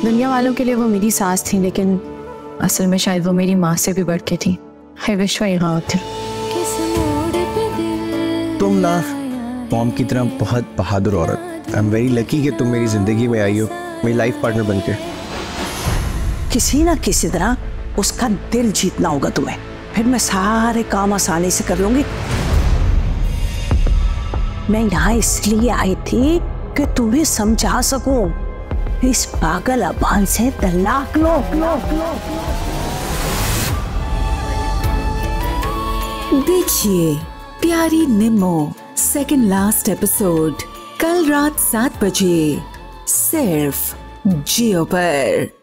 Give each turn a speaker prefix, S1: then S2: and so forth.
S1: दुनिया वालों के लिए वो मेरी सास थी, लेकिन असल में शायद वो मेरी माँ से भी बढ़ के थी। आई विश वो यहाँ होती।
S2: तुम ना मॉम की तरह बहुत बहादुर औरत। आई एम वेरी लकी कि तुम मेरी जिंदगी में आई हो, मेरी लाइफ पार्टनर बनके।
S3: किसी ना किसी तरह उसका दिल जीतना होगा तुम्हें, फिर मैं सारे काम आसानी से कर लूंगी। मैं यहाँ इसलिए आई थी कि तुम्हें समझा सकूं, इस पागल अबान से तलाक लो।
S4: देखिए प्यारी निम्मो सेकंड लास्ट एपिसोड कल रात 7 बजे सिर्फ जियो पर।